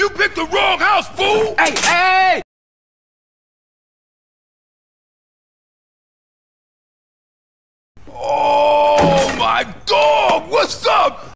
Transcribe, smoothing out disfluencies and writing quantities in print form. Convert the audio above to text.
You picked the wrong house, fool! Hey, hey! Oh, my dog! What's up?